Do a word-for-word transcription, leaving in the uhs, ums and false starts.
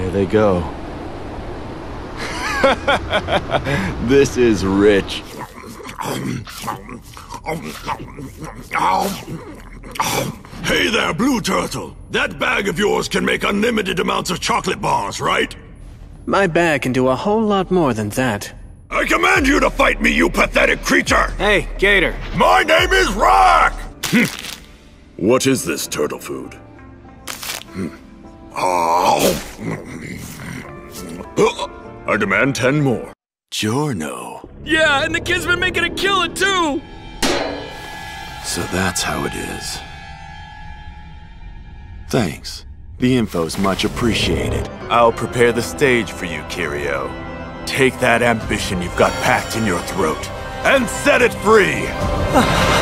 There they go. This is rich. Hey there, Blue Turtle. That bag of yours can make unlimited amounts of chocolate bars, right? My bag can do a whole lot more than that. I command you to fight me, you pathetic creature! Hey, Gator. My name is Rak! What is this turtle food? Oh. I demand ten more. Giorno. Yeah, and the kid's been making a killing too! So that's how it is. Thanks. The info's much appreciated. I'll prepare the stage for you, Kirio. Take that ambition you've got packed in your throat, and set it free!